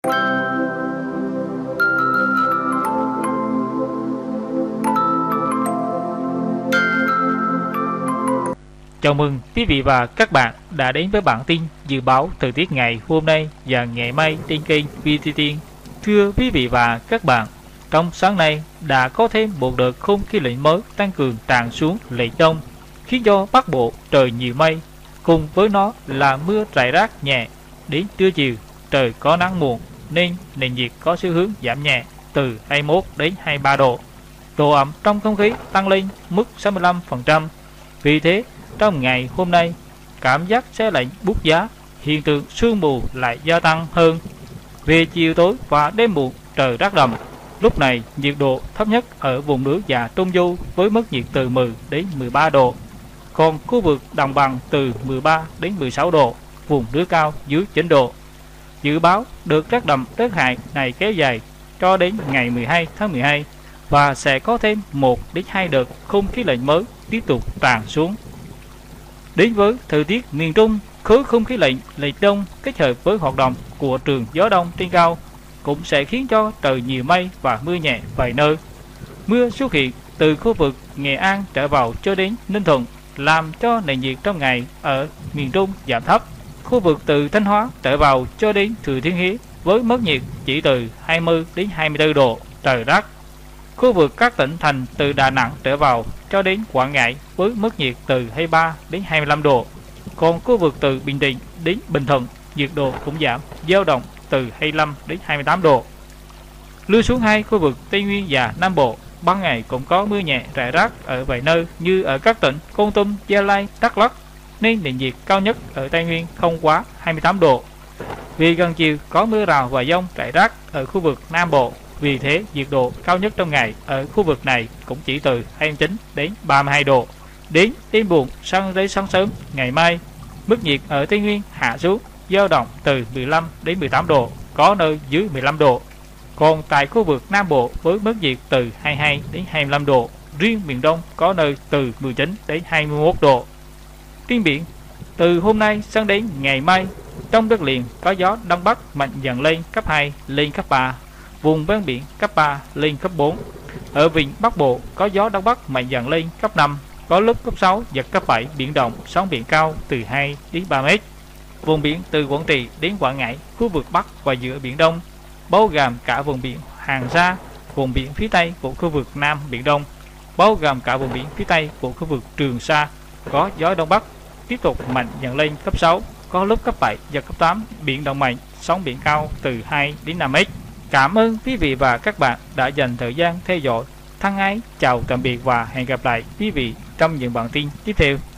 Chào mừng quý vị và các bạn đã đến với bản tin dự báo thời tiết ngày hôm nay và ngày mai trên kênh VTT. Thưa quý vị và các bạn, trong sáng nay đã có thêm một đợt không khí lạnh mới tăng cường tràn xuống lệch đông, khiến cho Bắc Bộ trời nhiều mây, cùng với nó là mưa rải rác nhẹ. Đến trưa chiều trời có nắng muộn nên nền nhiệt có xu hướng giảm nhẹ từ 21 đến 23 độ. Độ ẩm trong không khí tăng lên mức 65%. Vì thế, trong ngày hôm nay, cảm giác se lạnh buốt giá, hiện tượng sương mù lại gia tăng hơn. Về chiều tối và đêm muộn trời rát đậm. Lúc này nhiệt độ thấp nhất ở vùng núi và Trung Du với mức nhiệt từ 10 đến 13 độ. Còn khu vực đồng bằng từ 13 đến 16 độ, vùng núi cao dưới 9 độ. Dự báo đợt rét đậm rét hại này kéo dài cho đến ngày 12 tháng 12 và sẽ có thêm 1 đến 2 đợt không khí lạnh mới tiếp tục tràn xuống. Đến với thời tiết miền Trung, khối không khí lạnh lệch đông kết hợp với hoạt động của trường gió đông trên cao cũng sẽ khiến cho trời nhiều mây và mưa nhẹ vài nơi. Mưa xuất hiện từ khu vực Nghệ An trở vào cho đến Ninh Thuận, làm cho nền nhiệt trong ngày ở miền Trung giảm thấp. Khu vực từ Thanh Hóa trở vào cho đến Thừa Thiên Huế với mức nhiệt chỉ từ 20 đến 24 độ, trời rát. Khu vực các tỉnh thành từ Đà Nẵng trở vào cho đến Quảng Ngãi với mức nhiệt từ 23 đến 25 độ. Còn khu vực từ Bình Định đến Bình Thuận, nhiệt độ cũng giảm, dao động từ 25 đến 28 độ. Lui xuống hai khu vực Tây Nguyên và Nam Bộ, ban ngày cũng có mưa nhẹ rải rác ở vài nơi như ở các tỉnh Kon Tum, Gia Lai, Đắk Lắk, nên nền nhiệt cao nhất ở Tây Nguyên không quá 28 độ. Vì gần chiều có mưa rào và dông rải rác ở khu vực Nam Bộ, vì thế nhiệt độ cao nhất trong ngày ở khu vực này cũng chỉ từ 29 đến 32 độ. Đến đêm muộn sang đến sáng sớm ngày mai, mức nhiệt ở Tây Nguyên hạ xuống, dao động từ 15 đến 18 độ, có nơi dưới 15 độ. Còn tại khu vực Nam Bộ với mức nhiệt từ 22 đến 25 độ, riêng miền Đông có nơi từ 19 đến 21 độ. Trên biển, từ hôm nay sang đến ngày mai, trong đất liền có gió Đông Bắc mạnh dần lên cấp 2 lên cấp 3, vùng ven biển cấp 3 lên cấp 4. Ở vịnh Bắc Bộ có gió Đông Bắc mạnh dần lên cấp 5, có lúc cấp 6 giật cấp 7, biển động, sóng biển cao từ 2 đến 3 mét. Vùng biển từ Quảng Trị đến Quảng Ngãi, khu vực Bắc và giữa Biển Đông, bao gồm cả vùng biển Hoàng Sa, vùng biển phía Tây của khu vực Nam Biển Đông, bao gồm cả vùng biển phía Tây của khu vực Trường Sa, có gió Đông Bắc tiếp tục mạnh dần lên cấp 6, có lúc cấp 7 giật cấp 8, biển động mạnh, sóng biển cao từ 2 đến 5 mét. Cảm ơn quý vị và các bạn đã dành thời gian theo dõi. Thân ái chào tạm biệt và hẹn gặp lại quý vị trong những bản tin tiếp theo.